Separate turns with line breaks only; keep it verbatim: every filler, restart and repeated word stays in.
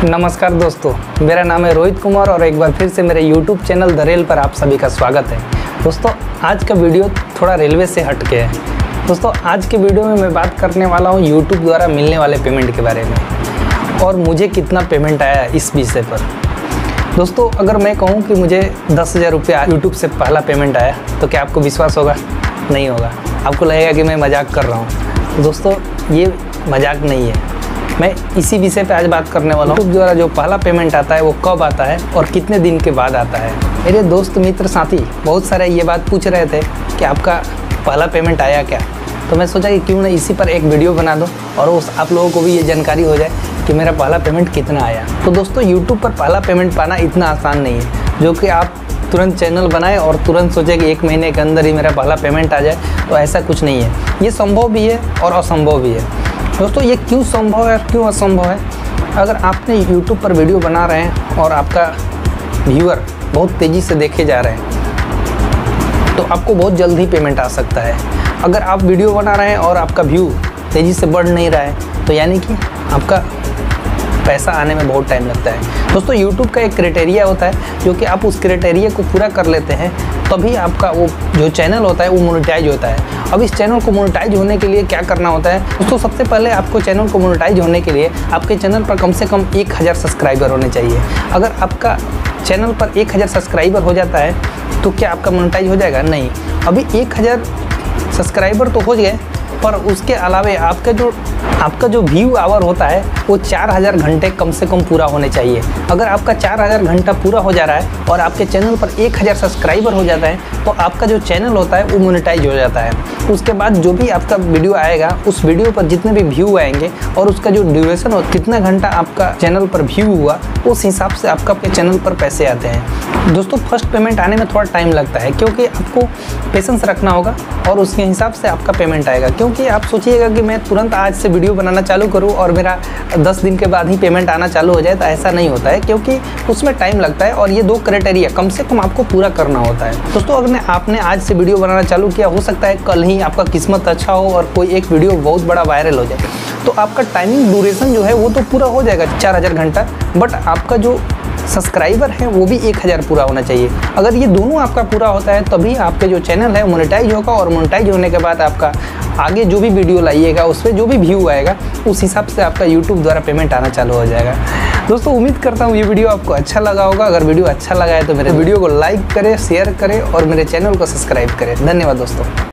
नमस्कार दोस्तों, मेरा नाम है रोहित कुमार और एक बार फिर से मेरे यूट्यूब चैनल द रेल पर आप सभी का स्वागत है। दोस्तों, आज का वीडियो थोड़ा रेलवे से हट के है। दोस्तों, आज के वीडियो में मैं बात करने वाला हूँ यूट्यूब द्वारा मिलने वाले पेमेंट के बारे में और मुझे कितना पेमेंट आया इस विषय पर। दोस्तों, अगर मैं कहूँ कि मुझे दस हज़ार रुपया यूट्यूब से पहला पेमेंट आया तो क्या आपको विश्वास होगा? नहीं होगा। आपको लगेगा कि मैं मजाक कर रहा हूँ। दोस्तों, ये मजाक नहीं है। मैं इसी विषय पे आज बात करने वाला हूँ। यूट्यूब द्वारा जो पहला पेमेंट आता है वो कब आता है और कितने दिन के बाद आता है। मेरे दोस्त मित्र साथी बहुत सारे ये बात पूछ रहे थे कि आपका पहला पेमेंट आया क्या, तो मैं सोचा कि क्यों ना इसी पर एक वीडियो बना दूँ और उस आप लोगों को भी ये जानकारी हो जाए कि मेरा पहला पेमेंट कितना आया। तो दोस्तों, यूट्यूब पर पहला पेमेंट पाना इतना आसान नहीं है जो कि आप तुरंत चैनल बनाए और तुरंत सोचे कि एक महीने के अंदर ही मेरा पहला पेमेंट आ जाए, तो ऐसा कुछ नहीं है। ये संभव भी है और असंभव भी है। दोस्तों, ये क्यों संभव है और क्यों असंभव है? अगर आपने यूट्यूब पर वीडियो बना रहे हैं और आपका व्यूअर बहुत तेज़ी से देखे जा रहे हैं तो आपको बहुत जल्द ही पेमेंट आ सकता है। अगर आप वीडियो बना रहे हैं और आपका व्यू तेज़ी से बढ़ नहीं रहा है तो यानी कि आपका पैसा आने में बहुत टाइम लगता है। दोस्तों, यूट्यूब का एक क्राइटेरिया होता है जो कि आप उस क्राइटेरिया को पूरा कर लेते हैं तभी आपका वो जो चैनल होता है वो मोनेटाइज होता है। अब इस चैनल को मोनेटाइज होने के लिए क्या करना होता है? दोस्तों, सबसे पहले आपको चैनल को मोनेटाइज होने के लिए आपके चैनल पर कम से कम एक हज़ार सब्सक्राइबर होने चाहिए। अगर आपका चैनल पर एक हज़ार सब्सक्राइबर हो जाता है तो क्या आपका मोनेटाइज हो जाएगा? नहीं। अभी एक हज़ार सब्सक्राइबर तो हो गए, पर उसके अलावे आपका जो आपका जो व्यू आवर होता है वो चार हज़ार घंटे कम से कम पूरा होने चाहिए। अगर आपका चार हज़ार घंटा पूरा हो जा रहा है और आपके चैनल पर एक हज़ार सब्सक्राइबर हो जाता है तो आपका जो चैनल होता है वो मोनेटाइज हो जाता है। उसके बाद जो भी आपका वीडियो आएगा उस वीडियो पर जितने भी व्यू आएंगे और उसका जो ड्यूरेशन हो, कितना घंटा आपका चैनल पर व्यू हुआ, उस हिसाब से आपका चैनल पर पैसे आते हैं। दोस्तों, फर्स्ट पेमेंट आने में थोड़ा टाइम लगता है क्योंकि आपको पेशेंस रखना होगा और उसके हिसाब से आपका पेमेंट आएगा। क्योंकि आप सोचिएगा कि मैं तुरंत आज से वीडियो बनाना चालू करूं और मेरा दस दिन के बाद ही पेमेंट आना चालू हो जाए, तो ऐसा नहीं होता है क्योंकि उसमें टाइम लगता है और ये दो क्राइटेरिया कम से कम आपको पूरा करना होता है। दोस्तों, अगर आपने आज से वीडियो बनाना चालू किया, हो सकता है कल ही आपका किस्मत अच्छा हो और कोई एक वीडियो बहुत बड़ा वायरल हो जाए, तो आपका टाइमिंग ड्यूरेशन जो है वो तो पूरा हो जाएगा चार हज़ार घंटा, बट आपका जो सब्सक्राइबर है वो भी एक हज़ार पूरा होना चाहिए। अगर ये दोनों आपका पूरा होता है तभी आपके जो चैनल है मोनेटाइज होगा और मोनेटाइज होने के बाद आपका आगे जो भी वीडियो लाइएगा उस पर जो भी व्यू आएगा उस हिसाब से आपका यूट्यूब द्वारा पेमेंट आना चालू हो जाएगा। दोस्तों, उम्मीद करता हूँ ये वीडियो आपको अच्छा लगा होगा। अगर वीडियो अच्छा लगा है तो मेरे वीडियो को लाइक करें, शेयर करें और मेरे चैनल को सब्सक्राइब करें। धन्यवाद दोस्तों।